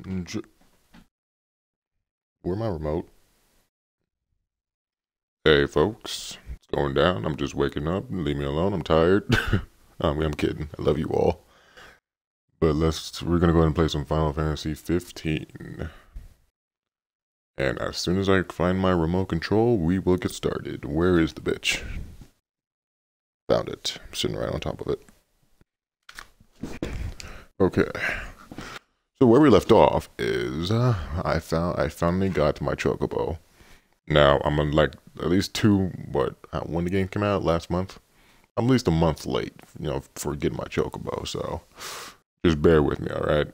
Where my remote? Hey folks, it's going down. I'm just waking up. Leave me alone. I'm tired. I'm kidding. I love you all. But we're gonna go ahead and play some Final Fantasy 15. And as soon as I find my remote control, we will get started. Where is the bitch? Found it. I'm sitting right on top of it. Okay. So where we left off is I finally got my Chocobo. Now I'm on like at least when the game came out last month. I'm at least a month late, for getting my Chocobo. So just bear with me, all right?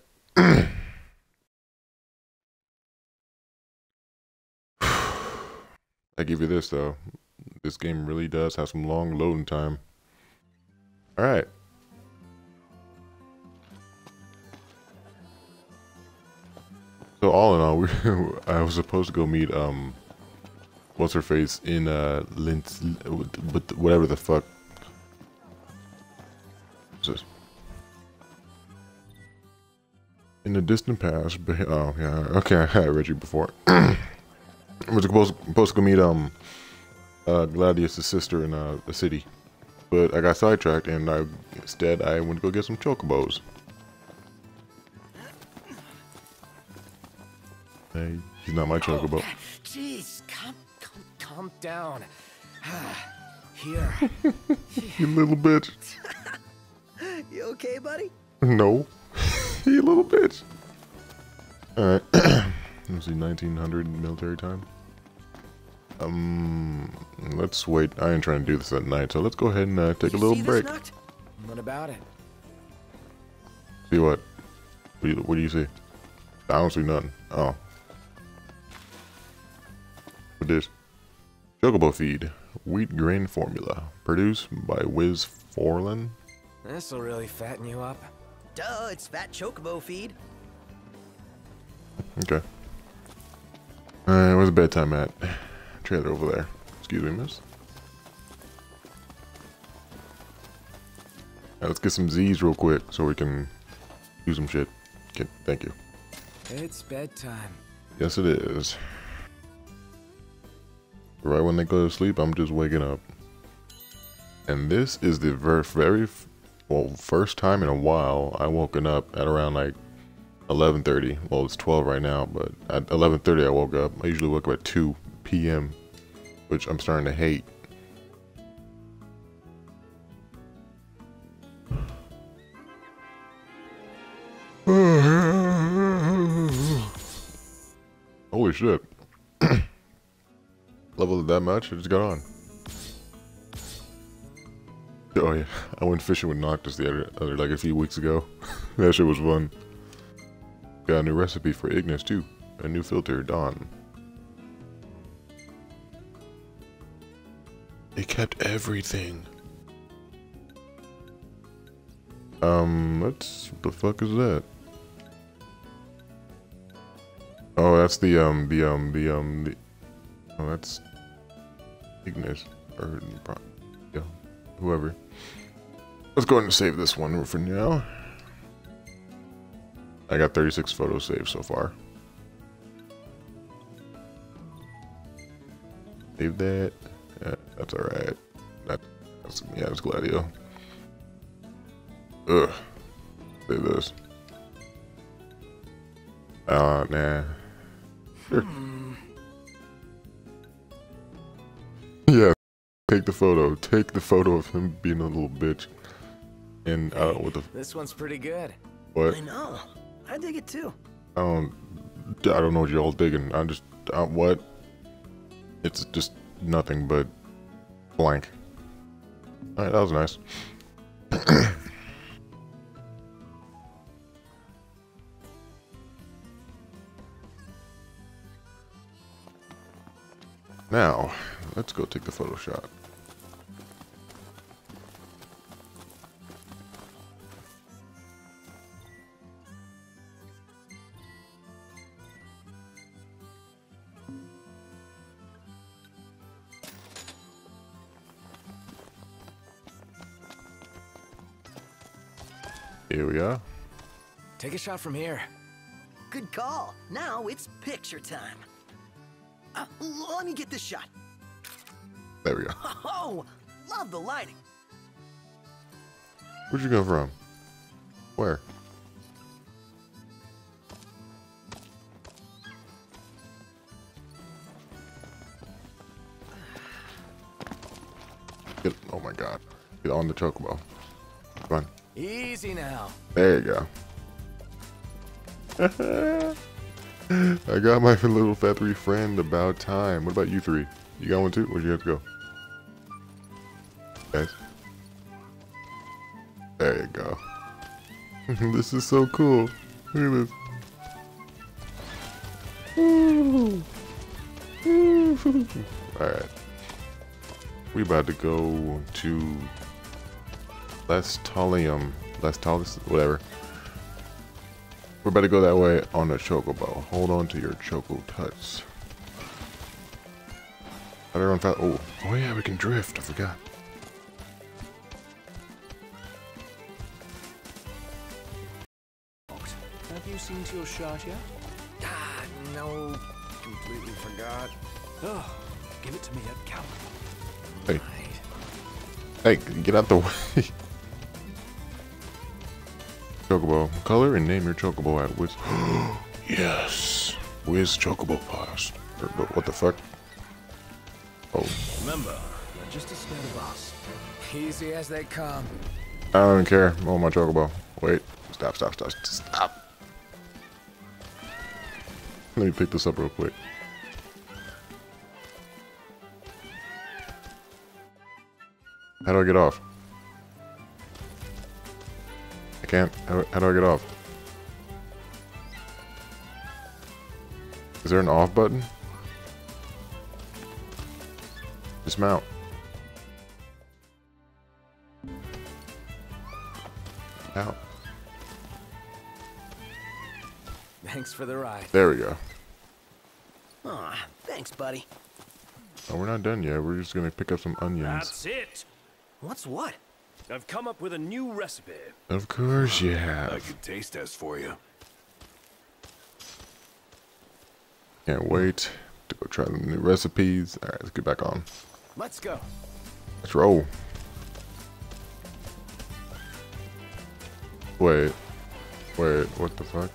I give you this though. This game really does have some long loading time. All right. So all in all, I was supposed to go meet what's her face in whatever the fuck. What's this? In the distant past, oh yeah, okay, I read you before. I was supposed to go meet Gladius' sister in the city, but I got sidetracked and instead I went to go get some chocobos. Hey, he's not my chocobo. Jeez, calm down. Here. You little bitch. You okay, buddy? No. You little bitch. Alright. Let's see, 1900 military time. Let's wait. I ain't trying to do this at night, so let's go ahead and take a little break. What about it? See what? What do you see? I don't see nothing. Oh. What is? Chocobo feed. Wheat grain formula. Produced by Wiz Forlin. This'll really fatten you up. Duh, it's fat chocobo feed. Okay. Alright, where's the bedtime at? Trailer over there. Excuse me, miss. Now let's get some Z's real quick so we can do some shit. Okay, thank you. It's bedtime. Yes, it is. Right when they go to sleep, I'm just waking up. And this is the first time in a while I woken up at around like 11:30. Well, it's 12 right now, but at 11:30 I woke up. I usually wake up at 2 p.m., which I'm starting to hate. Holy shit. Leveled that much? I just got on. Oh yeah, I went fishing with Noctis like a few weeks ago. That shit was fun. Got a new recipe for Ignis too. A new filter, Dawn. It kept everything. What the fuck is that? Oh, that's oh, that's Ignis, or, yeah, whoever. Let's go ahead and save this one for now. I got 36 photos saved so far. Save that. Yeah, that's alright. That's Gladio. Ugh. Save this. Nah. Sure. Yeah. Take the photo. Take the photo of him being a little bitch. And with the. This one's pretty good. What? I know. I dig it too. I don't know what y'all digging. What? It's just nothing but blank. Alright, that was nice. Now, let's go take the photo shot. Here we are. Take a shot from here. Good call. Now it's picture time. Let me get this shot. There we go. Oh, love the lighting. Where'd you go from? Where? Get, oh my god. Get on the chocobo. Come on. Easy now. There you go. I got my little feathery friend about time. What about you three? You got one too? Where'd you have to go? Guys. There you go. This is so cool. Look at this. Alright. We about to go to Lestalium, whatever. We're about to go that way on a chocobo. Hold on to your choco tuts. How do I run fast? Oh yeah, we can drift. I forgot. Have you seen to your shot yet? Ah, no. Completely forgot. Oh, give it to me at count. Hey. Right. Hey, get out the way. Chocobo. Color and name your chocobo at Wiz. Yes. Wiz Chocobo Pass. What the fuck? Oh. Remember, you're just a scared of us. Easy as they come. I don't care. Oh, my chocobo. Wait. Stop. Let me pick this up real quick. How do I get off? I can't. How do I get off? Is there an off button? Dismount. Out. Thanks for the ride. There we go. Aw, thanks, buddy. Oh, we're not done yet. We're just gonna pick up some onions. That's it. What's what? I've come up with a new recipe. Of course you have. I could taste test for you. Can't wait to go try the new recipes. Alright, let's get back on. Let's go. Let's roll. Wait, what the fuck?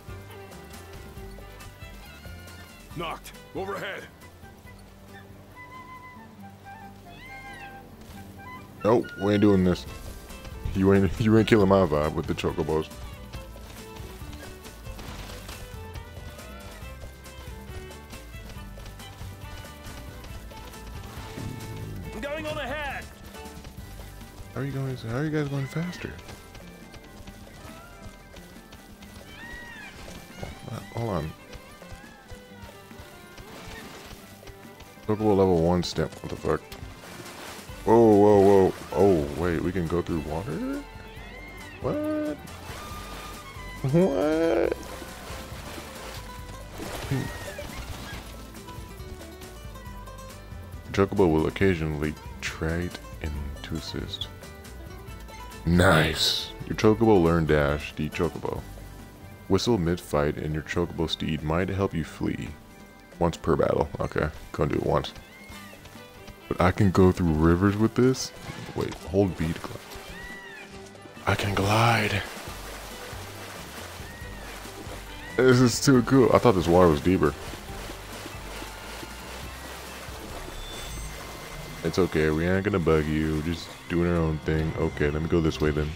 Knocked. Overhead. Nope, we ain't doing this. You ain't killing my vibe with the chocobos. I'm going on ahead. How are you guys going faster? Hold on. Chocobo level 1 step. What the fuck? Whoa. Oh, wait, we can go through water? What? Chocobo will occasionally trade in to assist. Nice! Your Chocobo learn dash, the Chocobo. Whistle mid-fight and your Chocobo steed might help you flee. Once per battle. Okay, gonna do it once. But I can go through rivers with this? Wait, hold B to glide. I can glide! This is too cool. I thought this water was deeper. It's okay, we ain't gonna bug you. We're just doing our own thing. Okay, let me go this way then.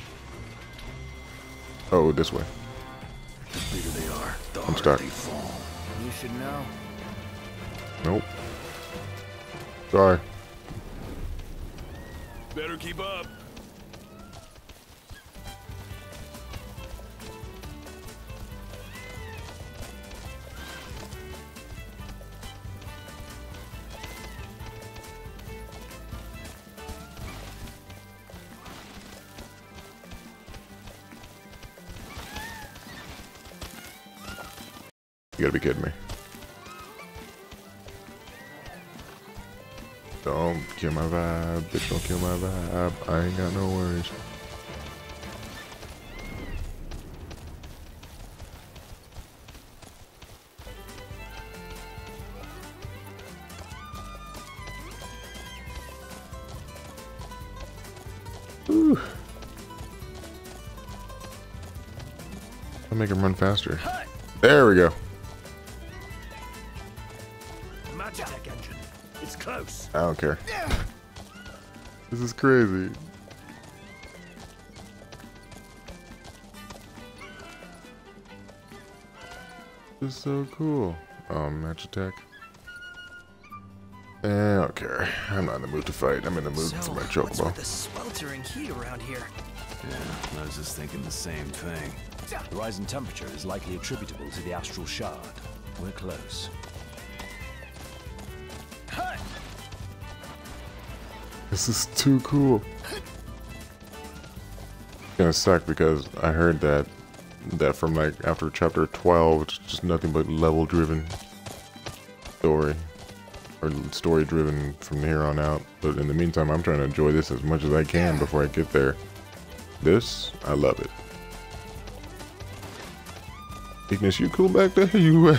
Oh, this way. The bigger they are, the I'm harder stuck. they fall. You should know. Nope. Sorry. Better keep up. You gotta be kidding me. Don't kill my vibe, bitch, don't kill my vibe. I ain't got no worries. Ooh. I'll make him run faster. There we go. Magitech engine. It's close. I don't care. This is crazy. This is so cool. Match attack. I don't care. I'm not in the mood to fight. I'm in the mood for my What's chocobo. with the sweltering heat around here? Yeah, I was just thinking the same thing. The rise in temperature is likely attributable to the astral shard. We're close. This is too cool. It's gonna suck because I heard that from like after chapter 12, it's just nothing but level driven story. Or story driven from here on out. But in the meantime, I'm trying to enjoy this as much as I can before I get there. This, I love it. Ignis, you cool back there? You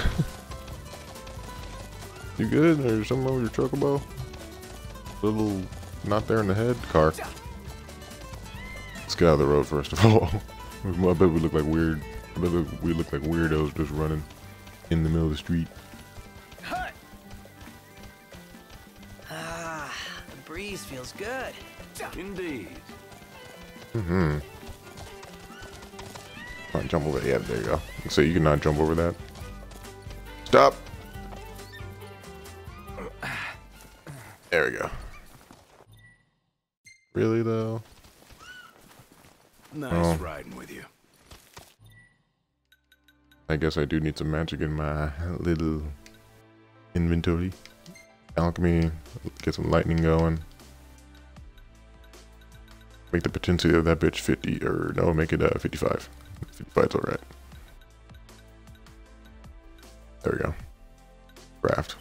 good? Or something wrong with your chocobo? Little not there in the head? Car. Let's get out of the road first of all. I bet we look like weird. I bet we look like weirdos just running in the middle of the street. Ah, the breeze feels good. Indeed. Mm-hmm. Come on, jump over. Yeah, there you go. So you cannot jump over that. Stop. There we go. Really though? Nice riding with you. I guess I do need some magic in my little inventory. Alchemy, get some lightning going. Make the potential of that bitch 50, or no, make it 55. 55's alright. There we go. Craft.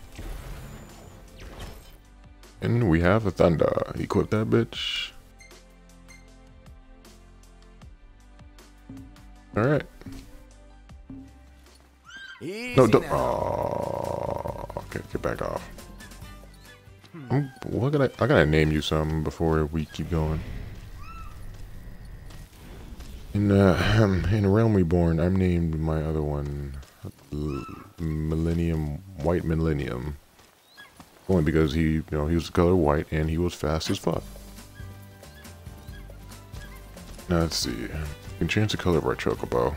And we have a thunder. Equip that bitch. Alright. No, don't. Oh, okay, get back off. What I gotta name you something before we keep going. In Realm Reborn, I'm named my other one White Millennium. Only because he was the color white and he was fast as fuck. Now let's see. We can change the color of our chocobo.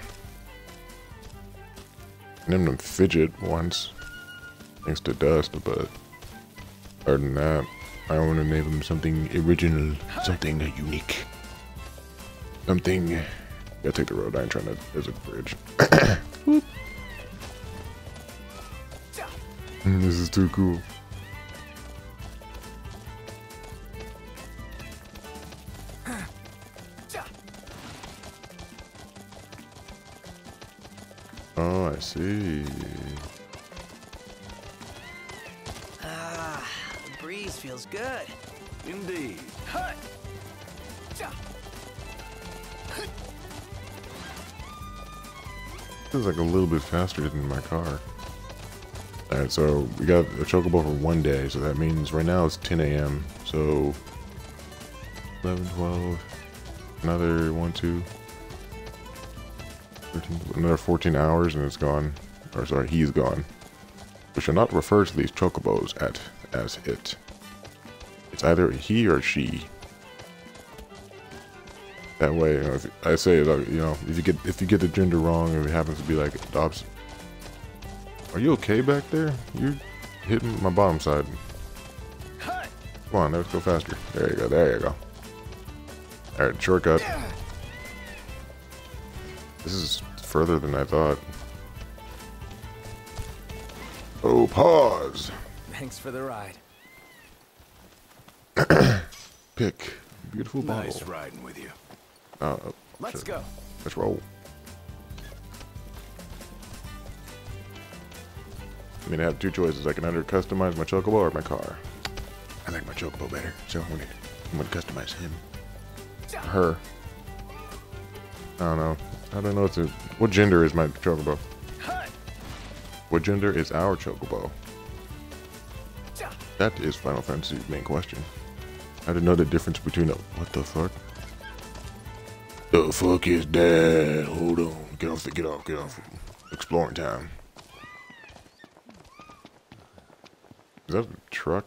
I named him Fidget once, thanks to Dust, but other than that, I want to name him something original, something unique. Something. Gotta take the road. I ain't trying to. There's a bridge. This is too cool. Oh, I see. Ah, the breeze feels good. Indeed. This is like a little bit faster than my car. Alright, so we got a chocobo for one day, so that means right now it's 10 a.m. So 11, 12, another 1, 2, 13, another 14 hours and it's gone. Or sorry, he's gone. We shall not refer to these chocobos as it. It's either he or she. That way, if I say, if you get the gender wrong, and it happens to be like adopts. Are you okay back there? You're hitting my bottom side. Come on, let's go faster. There you go. There you go. All right, shortcut. This is further than I thought. Oh, pause. Thanks for the ride. Pick. Beautiful bottle. Nice riding with you. Let's sure. go. Let's roll. I mean, I have two choices. I can either customize my chocobo or my car. I like my chocobo better, so I'm gonna customize him. Her. I don't know. I don't know what gender is my chocobo? What gender is our chocobo? That is Final Fantasy's main question. I didn't know the difference between a what the fuck The fuck is that? Hold on. Get off. Exploring time. Is that a truck?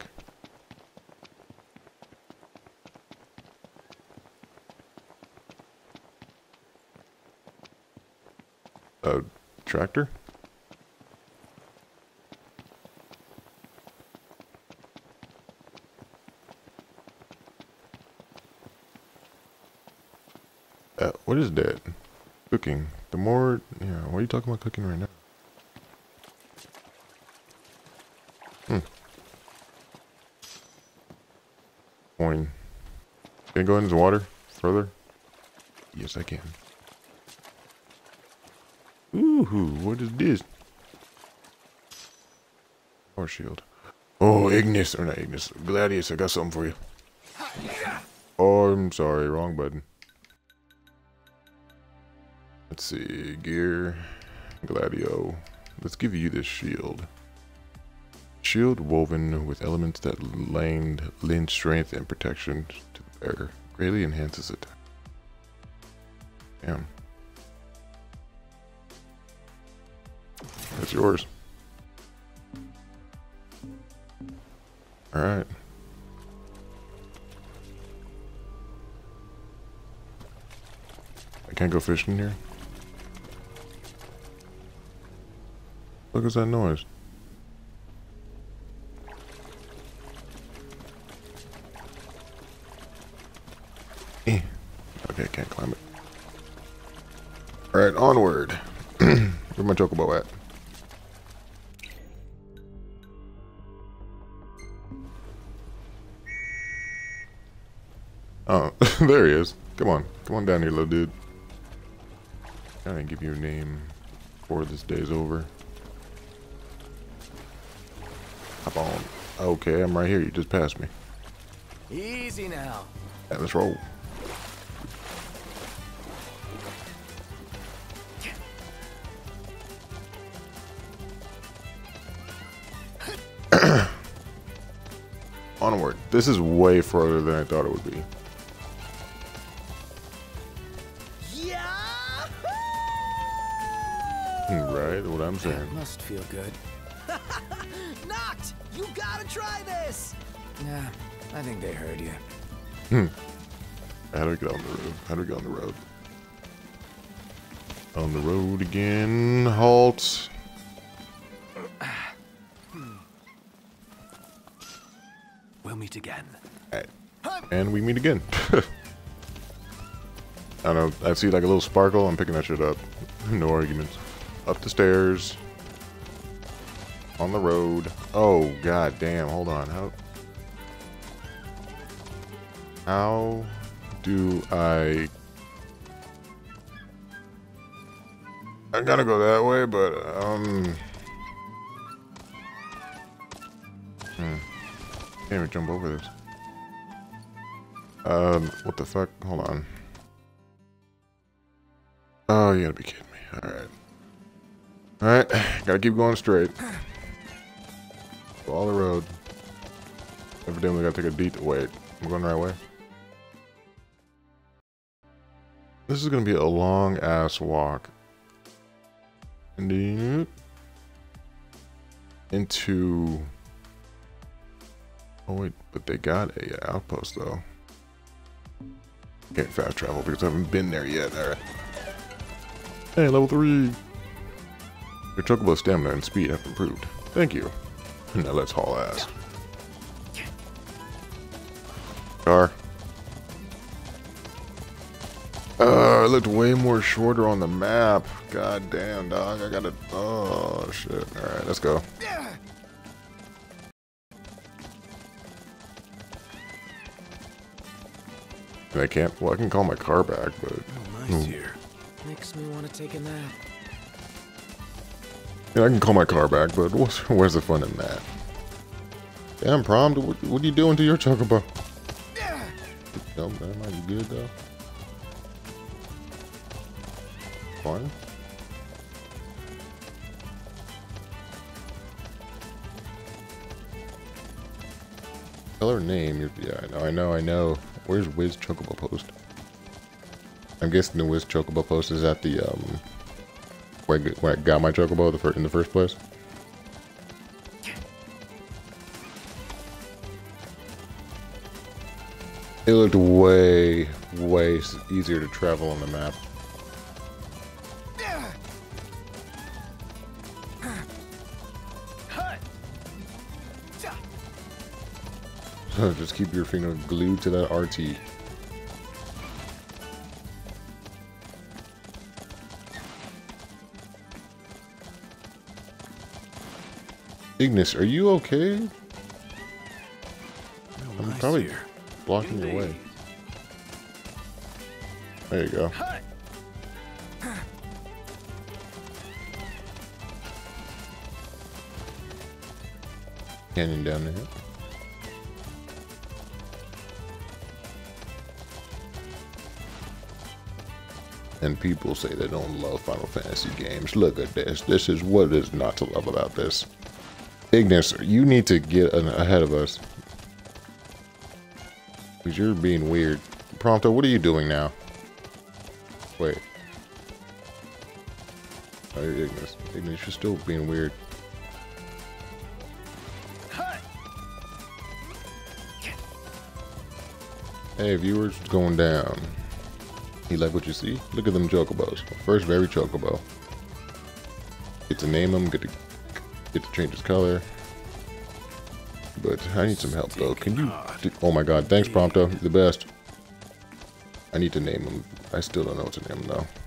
A tractor? What is that? Cooking. The more, yeah, why are you talking about cooking right now? Coin. Can I go into the water further? Yes, I can. Ooh, what is this? Power shield. Oh, Ignis, or not Ignis. Gladius, I got something for you. Oh, I'm sorry, wrong button. Let's see, gear, Gladio. Let's give you this shield. Shield woven with elements that lend strength and protection to the bearer. Greatly enhances it. Damn. That's yours. Alright. I can't go fishing here? What is that noise? Okay, I can't climb it. Alright, onward. Where's my chocobo at? Oh, there he is. Come on down here, little dude. Gotta give you a name before this day's over. Hop on. Okay, I'm right here. You just passed me. Easy now. Yeah, let's roll. Onward. This is way further than I thought it would be. Right, what I'm saying. That must feel good. Noct, you gotta try this. Yeah, I think they heard you. How do we get on the road? How do we get on the road? On the road again. Halt. We'll meet again. Right. And we meet again. I don't know. I see like a little sparkle. I'm picking that shit up. No arguments. Up the stairs. On the road. Oh, god damn. Hold on. How do I gotta go that way, but can't even jump over this. What the fuck? Hold on. Oh, you gotta be kidding me. Alright, gotta keep going straight. Follow the road. Evidently gotta take a detour. Wait, I'm going the right way. This is gonna be a long ass walk. Into oh wait, but they got a outpost though. Can't fast travel because I haven't been there yet. Alright. Hey, level 3. Your chocobo stamina and speed have improved. Thank you. Now let's haul ass. Car. It looked way more shorter on the map. God damn, dog. I gotta. Oh, shit. Alright, let's go. I can't. Well, I can call my car back, but. Oh, nice here. Makes me want to take a nap. Yeah, I can call my car back, but where's the fun in that? Damn, Prom, what are you doing to your chocobo? Oh, man, are you good, though? Fine. Tell her name. Yeah, I know. Where's Wiz Chocobo post? I'm guessing the Wiz Chocobo post is at the where I got my Chocobo in the first place. It looked way easier to travel on the map. So just keep your finger glued to that RT. Ignis, are you okay? I'm probably blocking your way. There you go. Canyon down there. And people say they don't love Final Fantasy games. Look at this. This is what is not to love about this. Ignis, you need to get ahead of us. Because you're being weird. Prompto, what are you doing now? Wait. Oh, you're Ignis. Ignis, you're still being weird. Hey, viewers, it's going down. You like what you see? Look at them Chocobos. First, very Chocobo. Get to name him, get to change his color. But I need some help though. Can you? Oh my god, thanks Prompto, you're the best. I need to name him. I still don't know what to name him though.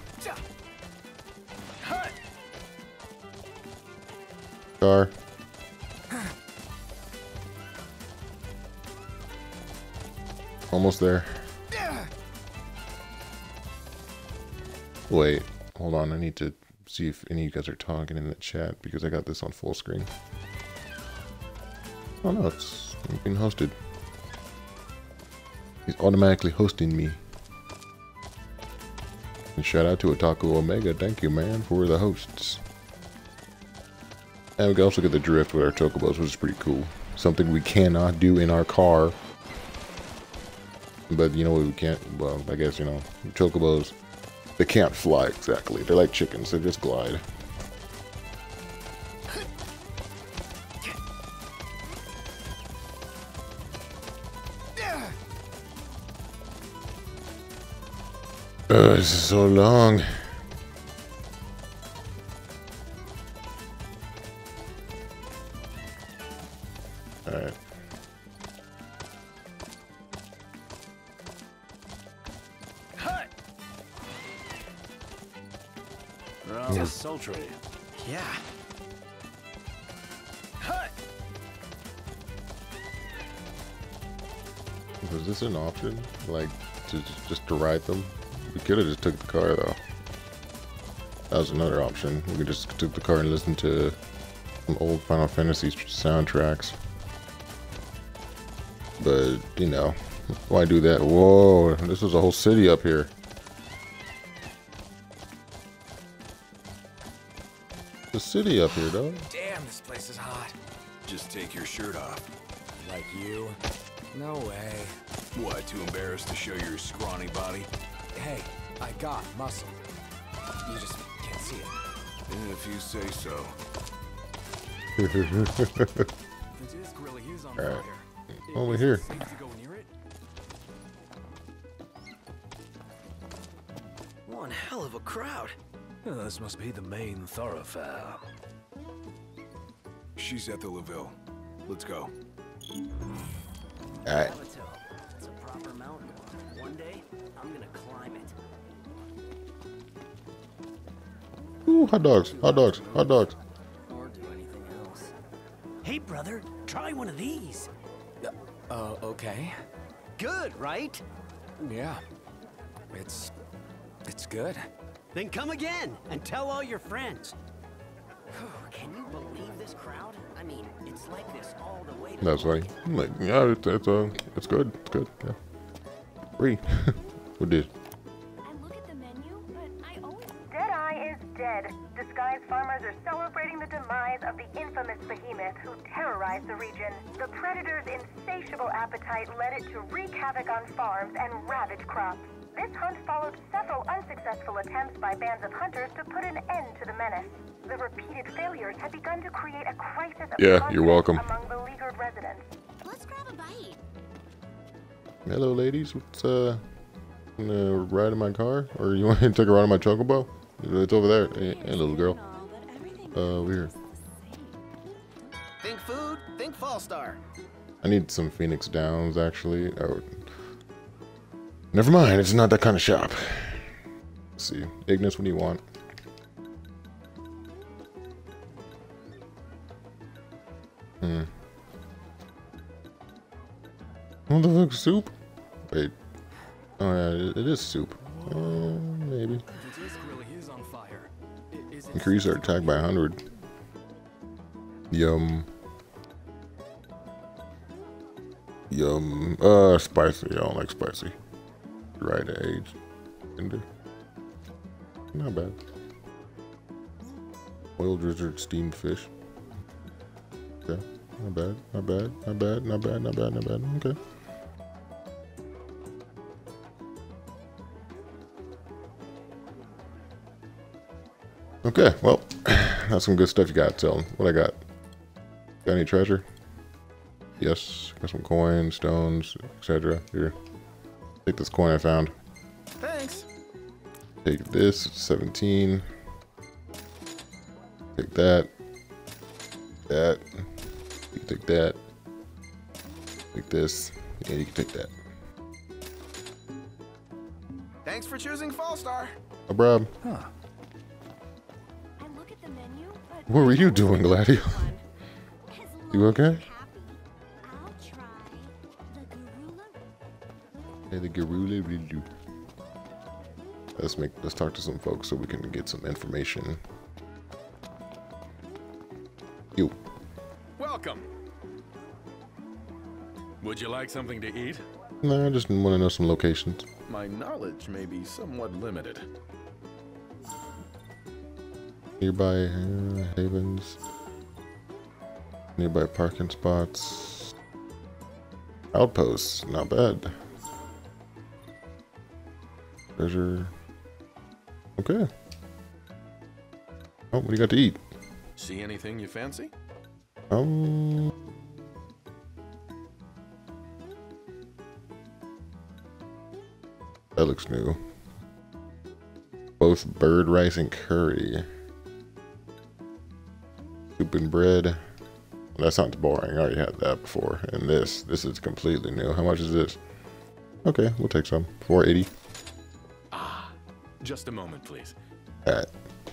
Star. Almost there. Wait, hold on. I need to see if any of you guys are talking in the chat because I got this on full screen. Oh no, it's being hosted. He's automatically hosting me. And shout out to Otaku Omega. Thank you, man, for the hosts. And we can also get the drift with our Chocobos, which is pretty cool. Something we cannot do in our car. But you know what we can't? Well, I guess, you know, Chocobos, they can't fly exactly. They're like chickens. They just glide. This is so long. Alright. Rather sultry. Yeah. Was this an option? Like, just to ride them? We could have just took the car though. That was another option. We could just took the car and listen to some old Final Fantasy soundtracks. But, you know, why do that? Whoa, this is a whole city up here. The city up here, though. Damn, this place is hot. Just take your shirt off. Like you? No way. What, too embarrassed to show your scrawny body? Hey, I got muscle. You just can't see it. If you say so. It is Gorilla Hughes on Alright. fire. Over here. Safe to go near it? One hell of a crowd. Oh, this must be the main thoroughfare. She's at the Laville. Let's go. Alright. It's a proper mountain. One day, I'm gonna climb it. Ooh, hot dogs, hot dogs, hot dogs. Or do anything else. Hey, brother, try one of these. Okay. Good, right? Yeah. It's good. Then come again and tell all your friends. Can you believe this crowd? I mean, it's like this all the way to That's funny. I'm like, yeah, it's good. It's good. Yeah. Free. What did? I look at the menu, but I always... Deadeye is dead. Disguised farmers are celebrating the demise of the infamous behemoth who terrorized the region. The predator's insatiable appetite led it to wreak havoc on farms and ravage crops. This hunt followed several unsuccessful attempts by bands of hunters to put an end to the menace. The repeated failures had begun to create a crisis of Yeah, you're welcome. among beleaguered residents. Let's grab a bite. Hello, ladies. What's gonna ride in my car, or you want to take a ride in my chocobo? It's over there. Hey, little girl. Over here. Think food, think Fall Star. I need some Phoenix Downs, actually. Oh, never mind. It's not that kind of shop. Let's see, Ignis, what do you want? What the fuck, soup? Wait. Oh yeah, it is soup. Maybe. The disc really is on fire. Is it Increase our attack by 100. Yum. Yum. Spicy. I don't like spicy. Right age. Tender. Not bad. Oil drizzled steamed fish. Okay. Not bad. Not bad. Not bad. Not bad. Not bad. Not bad. Okay. Okay, well, that's some good stuff you got, Tell 'em. What I got? Got any treasure? Yes, got some coins, stones, etc. Here. Take this coin I found. Thanks. Take this, 17. Take that. That. You can take that. Take this. Yeah, you can take that. Thanks for choosing Fall Star. No problem. Huh. I look at the menu, but What were you doing, Gladio? You okay? I'll try the Garula. Hey, the Garula Riju. Let's talk to some folks so we can get some information. You. Welcome. Would you like something to eat? Nah, I just want to know some locations. My knowledge may be somewhat limited. Nearby havens. Nearby parking spots. Outposts, not bad. Treasure. Okay. Oh, what do you got to eat? See anything you fancy? That looks new. Both bird rice and curry. Soup and bread. That sounds boring. I already had that before. And this is completely new. How much is this? Okay, we'll take some. 480. Ah, just a moment, please. Alright.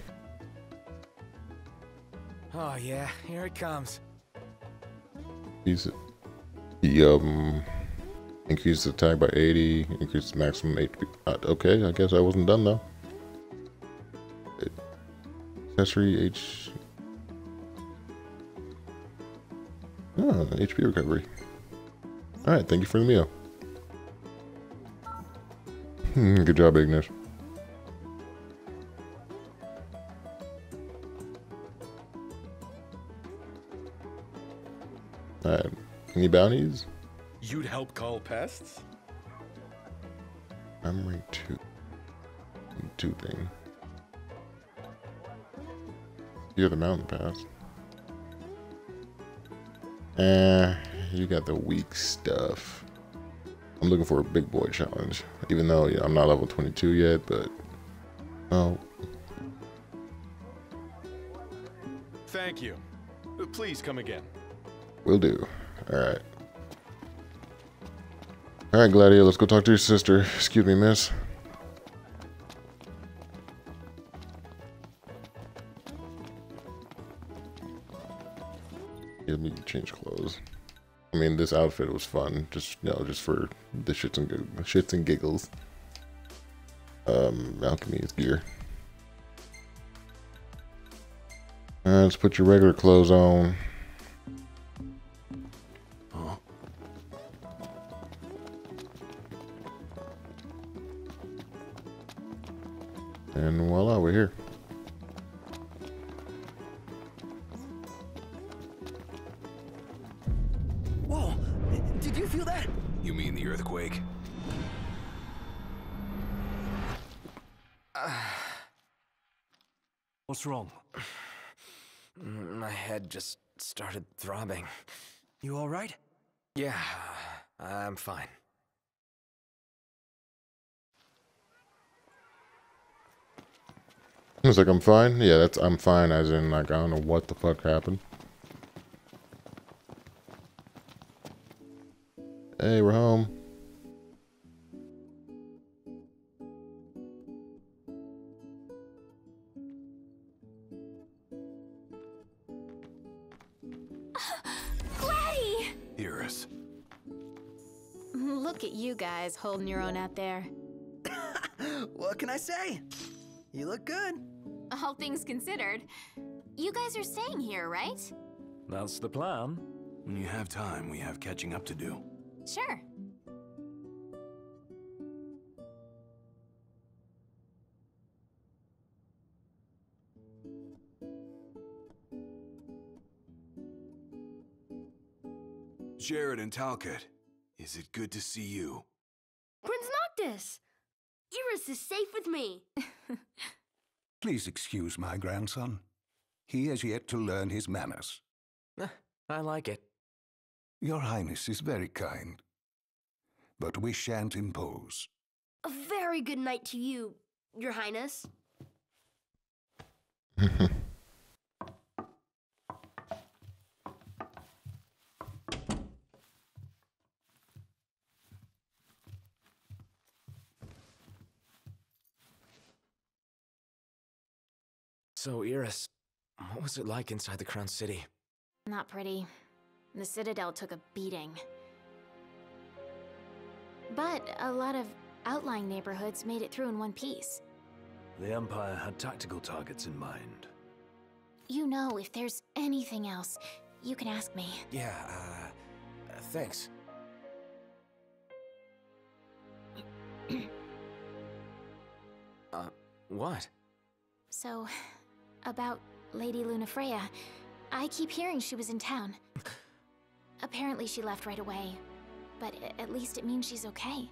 Oh yeah, here it comes. Increase the attack by 80. Increase the maximum HP. Okay, I guess I wasn't done though. Accessory H. Oh, HP recovery. Alright, thank you for the meal. Good job, Ignis. Alright, any bounties? You'd help call pests? I'm rank 2. 2 thing. You're the mountain pass. You got the weak stuff. I'm looking for a big boy challenge. Even though I'm not level 22 yet, but... Oh. Thank you. Please come again. Will do. Alright. Alright, Gladio, let's go talk to your sister. Excuse me, miss. Let me change clothes. I mean, this outfit was fun. Just, just for the shits and giggles. Alchemy's gear. Let's put your regular clothes on. And voila, we're here. Whoa! Did you feel that? You mean the earthquake? What's wrong? My head just started throbbing. You all right? Yeah, I'm fine. It's like, I'm fine? Yeah, that's I'm fine, as in, like, I don't know what the fuck happened. Hey, we're home. Gladdy! Iris. Look at you guys holding your own out there. What can I say? You look good. All things considered, you guys are staying here, right? That's the plan. When you have time, we have catching up to do. Sure. Jared and Talcott, is it good to see you? Prince Noctis! Iris is safe with me. Please excuse my grandson. He has yet to learn his manners. I like it. Your Highness is very kind, but we shan't impose. A very good night to you, Your Highness. So, Iris, what was it like inside the Crown City? Not pretty. The Citadel took a beating. But a lot of outlying neighborhoods made it through in one piece. The Empire had tactical targets in mind. You know, if there's anything else, you can ask me. Yeah, thanks. What? So, about Lady Lunafreya, I keep hearing she was in town. Apparently she left right away, but at least it means she's okay.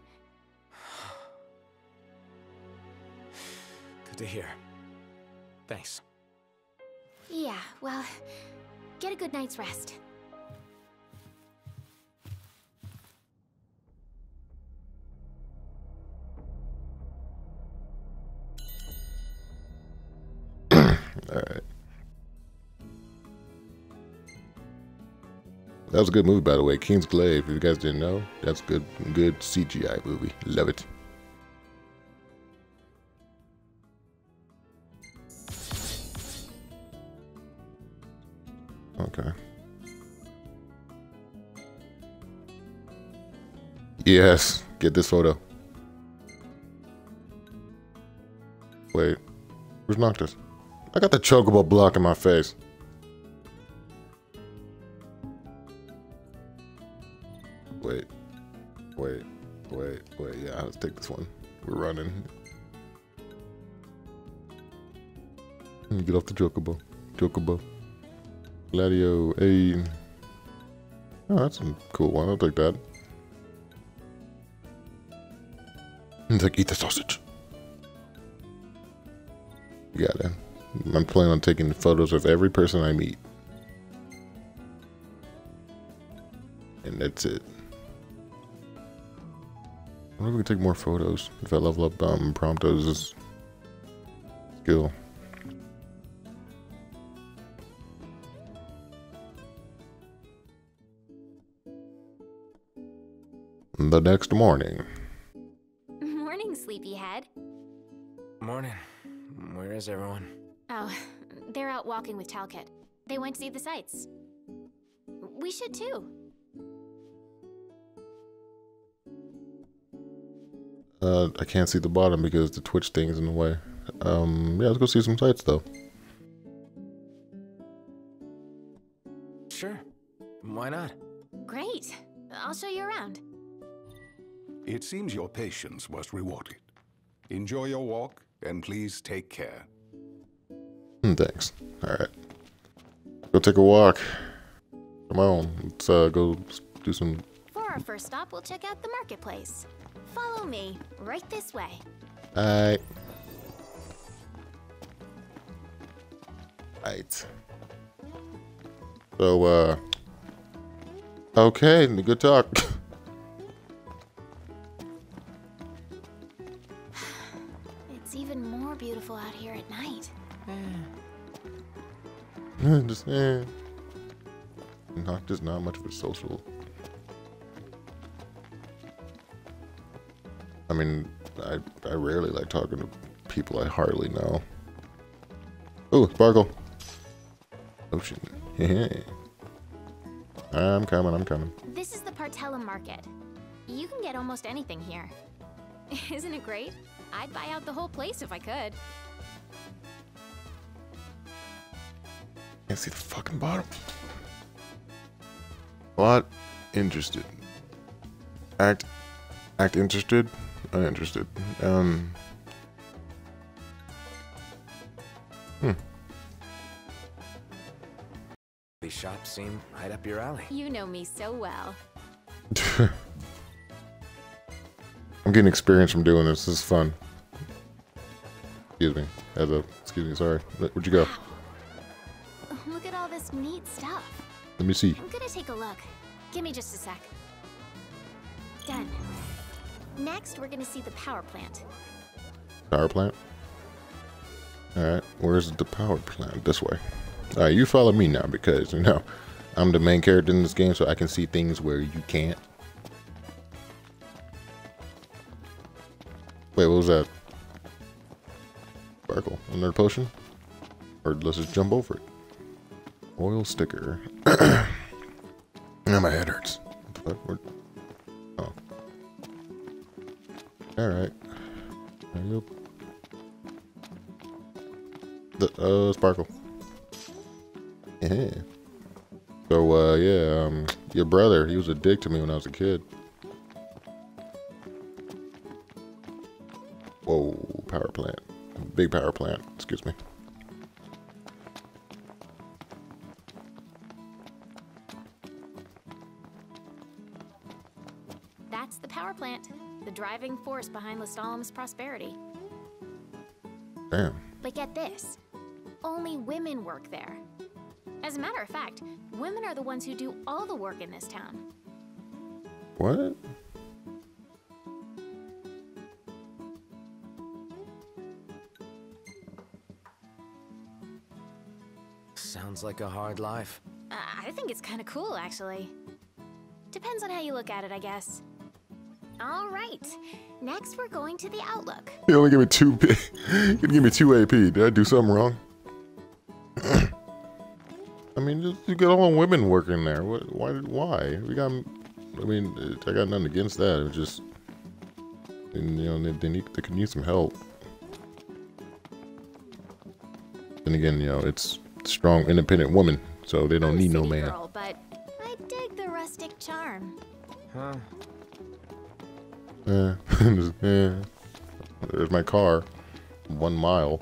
Good to hear. Thanks. Yeah, well, get a good night's rest. Alright. That was a good movie, by the way. King's Glaive. If you guys didn't know, that's good CGI movie. Love it. Okay. Yes. Get this photo. Wait. Where's Noctis? I got the chocobo blocking my face. Wait. Yeah, let's take this one. We're running. Let me get off the chocobo. Gladio, hey. Oh, that's a cool one. I'll take that. It's like, eat the sausage. You got it. I'm planning on taking photos of every person I meet. And that's it. I wonder if we can take more photos if I level up Prompto's skill. The next morning. Morning, sleepyhead. Morning. Where is everyone? Oh, they're out walking with Talcott. They went to see the sights. We should too. I can't see the bottom because the Twitch thing is in the way. Yeah, let's go see some sights though. Sure. Why not? Great. I'll show you around. It seems your patience was rewarded. Enjoy your walk, and please take care. Thanks. Alright. Go take a walk. Come on. Let's go do some... For our first stop, we'll check out the marketplace. Follow me. Right this way. Alright. Right. So, okay, good talk. It's even more beautiful out here at night. Just, Noctis not much of a social. I mean, I rarely like talking to people I hardly know. Oh, Sparkle. Ocean. I'm coming. This is the Partellum Market. You can get almost anything here. Isn't it great? I'd buy out the whole place if I could. Can't see the fucking bottom. Plot interested. Act interested. Uninterested. These shops seem right up your alley. You know me so well. I'm getting experience from doing this. This is fun. Excuse me. Excuse me, sorry. Where'd you go? Look at all this neat stuff. Let me see. I'm gonna take a look. Give me just a sec. Done. Next, we're gonna see the power plant. Power plant? Alright, where's the power plant? This way. Alright, you follow me now because, you know, I'm the main character in this game, so I can see things where you can't. Wait, what was that? Sparkle. Another potion? Or let's just jump over it. Oil sticker. Now my head hurts. What the fuck? Oh. Alright. There you go. Sparkle. Yeah. So, yeah, your brother, he was a dick to me when I was a kid. Whoa, power plant. Big power plant, excuse me. That's the power plant, the driving force behind Lestalum's prosperity. Damn. But get this, only women work there. As a matter of fact, women are the ones who do all the work in this town. What? Sounds like a hard life. I think it's kind of cool, actually. Depends on how you look at it, I guess. All right, next we're going to the Outlook. You only give me 2 you give me 2 AP. Did I do something wrong? I mean, you get all women working there. Why? We got. I mean, I got nothing against that. It just, you know, they could use some help. Then again, you know, it's strong, independent woman, so they don't need no man. Girl, but I dig the rustic charm. Huh? Yeah. Yeah. There's my car. 1 mile.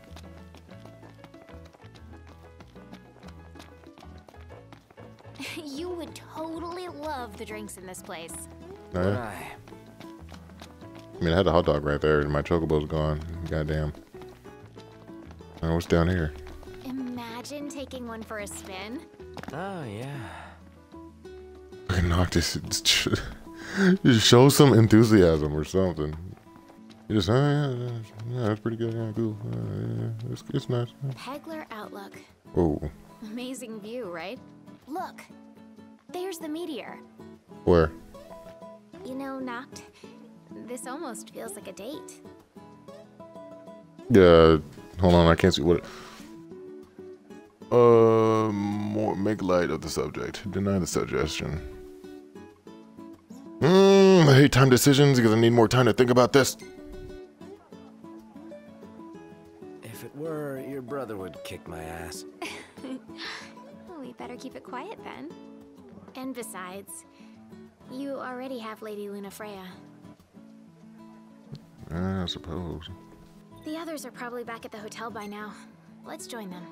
You would totally love the drinks in this place. Oh, yeah. I mean, I had a hot dog right there, and my chocobo's gone. Goddamn. Oh, what's down here? Imagine taking one for a spin. Oh, yeah. Fucking Noctis. Just show some enthusiasm or something. You just, yeah, that's pretty good. Yeah, cool. Yeah, it's nice. Pegler Outlook. Oh. Amazing view, right? Look, there's the meteor. Where? You know, Noct, this almost feels like a date. Yeah, hold on, I can't see what more make light of the subject. Deny the suggestion. I hate time decisions because I need more time to think about this. If it were, your brother would kick my ass. Well, we better keep it quiet then. And besides, you already have Lady Lunafreya. I suppose. The others are probably back at the hotel by now. Let's join them.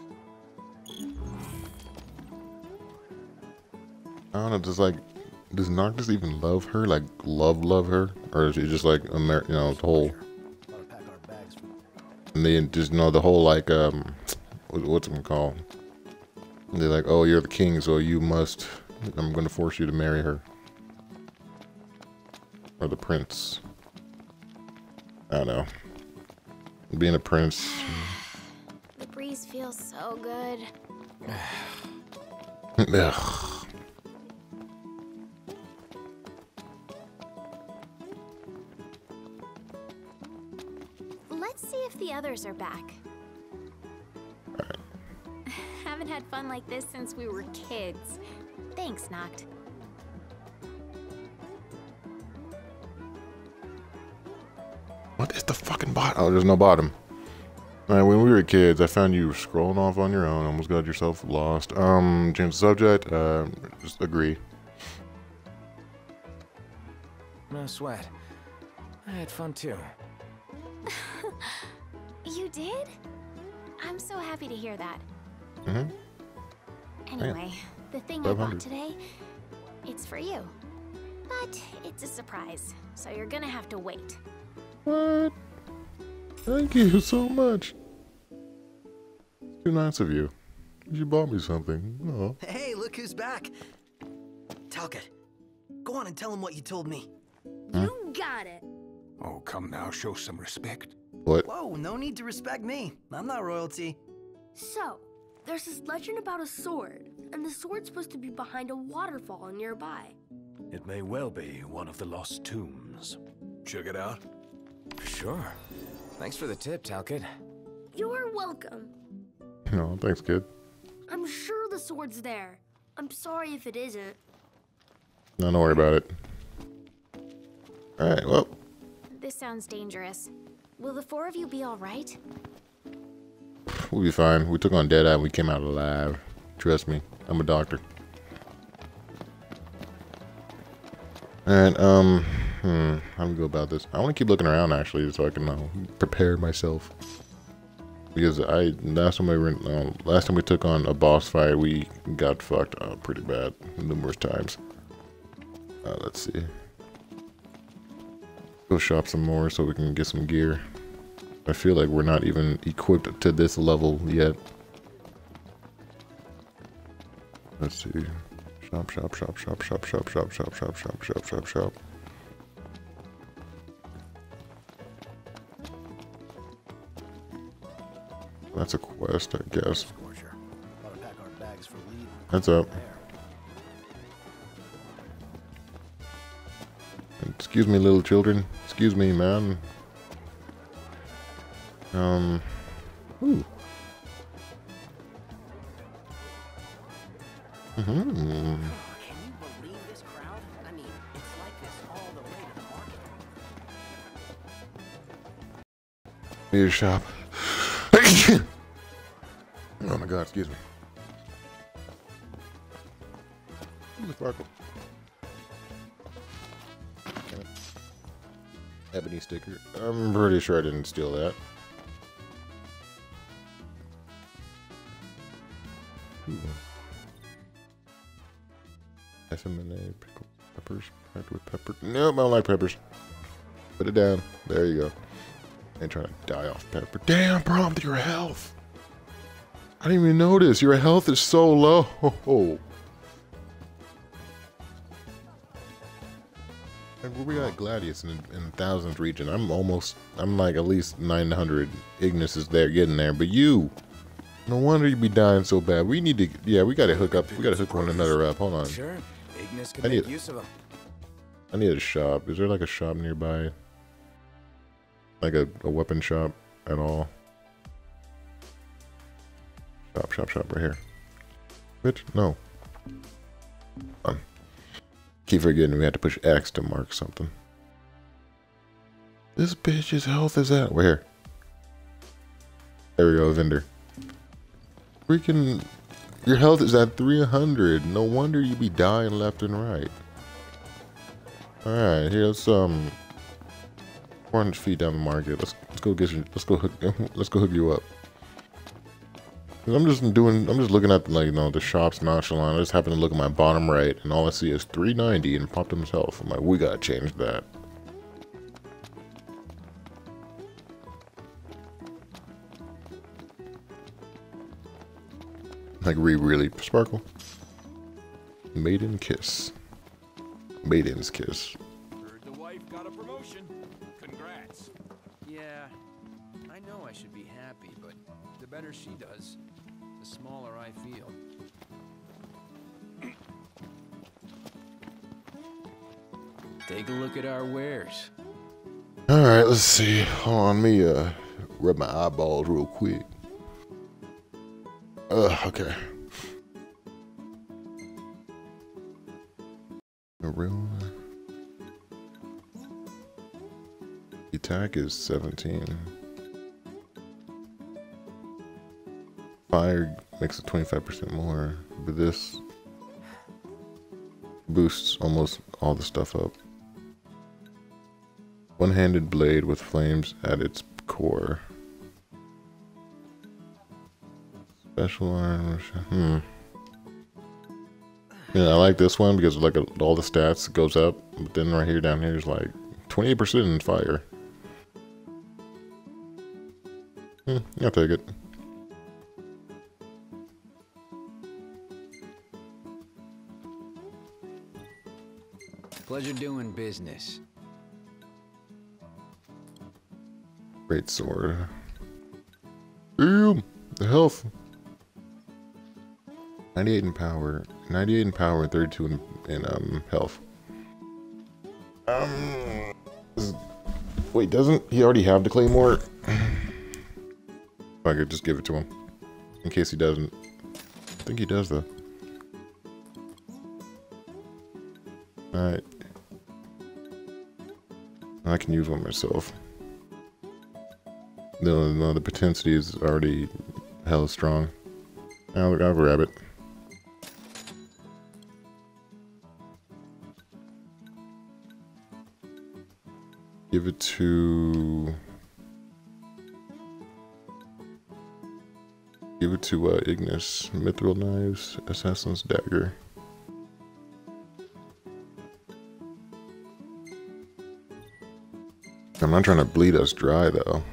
I don't know, does Noctis even love her? Like, love her? Or is she just like, you know, the whole... And they just know the whole, like, what's it called? They're like, oh, you're the king, so you must. I'm going to force you to marry her. Or the prince. I don't know. Being a prince. The breeze feels so good. Ugh. Let's see if the others are back. Alright. Haven't had fun like this since we were kids. Thanks, Noct. What is the fucking bottom? Oh, there's no bottom. Alright, when we were kids, I found you scrolling off on your own. Almost got yourself lost. Change the subject. Just agree. No sweat. I had fun too. You did? I'm so happy to hear that. Mm-hmm. Anyway, the thing I bought today, it's for you. But it's a surprise, so you're gonna have to wait. What? Thank you so much. It's too nice of you. You bought me something. Oh. Hey, look who's back. Talcott, go on and tell him what you told me. You got it. Oh, come now, show some respect. What? Whoa, no need to respect me. I'm not royalty. So, there's this legend about a sword, and the sword's supposed to be behind a waterfall nearby. It may well be one of the lost tombs. Check it out. Sure. Thanks for the tip, Talcott. You're welcome. No, thanks, kid. I'm sure the sword's there. I'm sorry if it isn't. No, don't worry about it. Alright, well. This sounds dangerous. Will the four of you be alright? We'll be fine. We took on Deadeye and we came out alive. Trust me, I'm a doctor. And, how do we go about this? I want to keep looking around, actually, so I can prepare myself. Because last time we took on a boss fight, we got fucked up pretty bad numerous times. Let's see. Go shop some more so we can get some gear. I feel like we're not even equipped to this level yet. Let's see. Shop, shop, shop, shop, shop, shop, shop, shop, shop, shop, shop, shop, shop. That's a quest, I guess. Heads up. Excuse me, little children. Excuse me, man. Ooh. Can you believe this crowd? I mean, it's like this all the way to the market. Need a shop. Oh my god, excuse me. The sparkle. Ebony sticker. I'm pretty sure I didn't steal that. FMNA, pickle, peppers, packed with pepper. Nope, I don't like peppers. Put it down. There you go. Ain't trying to die off pepper. Damn, bro, your health. I didn't even notice. Your health is so low. And we got Gladius in 1000th region. I'm like at least 900. Ignis is there, getting there. But you, no wonder you be dying so bad. We need to, yeah, we gotta hook up. We gotta hook one another up. Hold on. Sure, Ignis can make use of them. I need a shop. Is there like a shop nearby? Like a weapon shop at all? Shop right here. Bitch, no. Keep forgetting we had to push X to mark something. This bitch's health is at where? There we go, vendor. Freaking, your health is at 300. No wonder you be dying left and right. All right, here's 400 feet down the market. Let's go get you. Let's go hook you up. I'm just looking at the shops nonchalant. I just happen to look at my bottom right, and all I see is 390 and popped himself. I'm like, we gotta change that. Like really sparkle. Maiden kiss. Maiden's kiss. Heard the wife got a promotion. Congrats. Yeah, I know I should be happy, but the better she does, the smaller I feel. Take a look at our wares. Alright, let's see. Hold on, me rub my eyeballs real quick. Okay. A real attack is 17. Fire makes it 25% more, but this boosts almost all the stuff up. One-handed blade with flames at its core. Special armor. Yeah, I like this one because like all the stats goes up, but then right here down here is like 28% in fire. I'll take it. Pleasure doing business. Great sword. Damn, the health. 98 in power, and 32 in health. Wait, doesn't he already have the claymore? I could just give it to him, in case he doesn't. I think he does though. Alright. I can use one myself. No, the potentially is already hella strong. I'll grab it. Give it to Ignis. Mithril knives, assassin's dagger. I'm not trying to bleed us dry though.